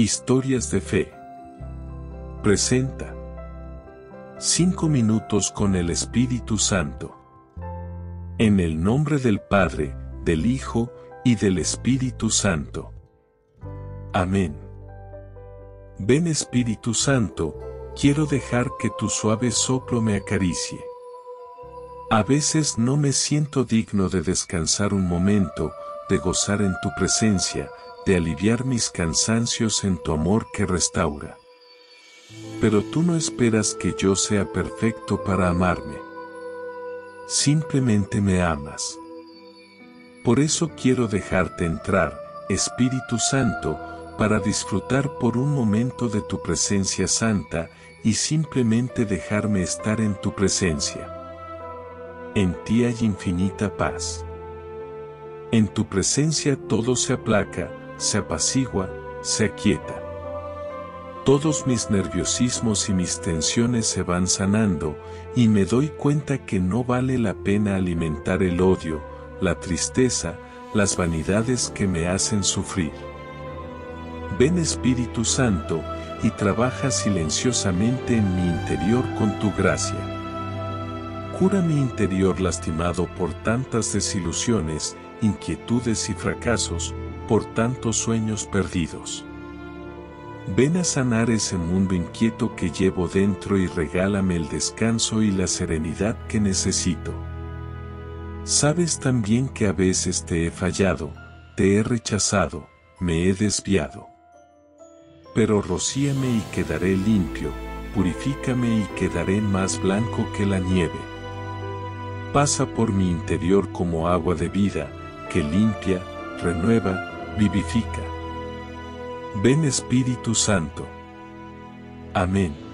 Historias de Fe. Presenta 5 minutos con el Espíritu Santo. En el nombre del Padre, del Hijo y del Espíritu Santo. Amén. Ven Espíritu Santo, quiero dejar que tu suave soplo me acaricie. A veces no me siento digno de descansar un momento, de gozar en tu presencia, de aliviar mis cansancios en tu amor que restaura. Pero tú no esperas que yo sea perfecto para amarme. Simplemente me amas. Por eso quiero dejarte entrar, Espíritu Santo, para disfrutar por un momento de tu presencia santa y simplemente dejarme estar en tu presencia. En ti hay infinita paz. En tu presencia todo se aplaca, se apacigua, se aquieta. Todos mis nerviosismos y mis tensiones se van sanando, y me doy cuenta que no vale la pena alimentar el odio, la tristeza, las vanidades que me hacen sufrir. Ven Espíritu Santo, y trabaja silenciosamente en mi interior con tu gracia. Cura mi interior lastimado por tantas desilusiones, inquietudes y fracasos, por tantos sueños perdidos. Ven a sanar ese mundo inquieto que llevo dentro y regálame el descanso y la serenidad que necesito. Sabes también que a veces te he fallado, te he rechazado, me he desviado. Pero rocíame y quedaré limpio, purifícame y quedaré más blanco que la nieve. Pasa por mi interior como agua de vida, que limpia, renueva, vivifica. Ven Espíritu Santo. Amén.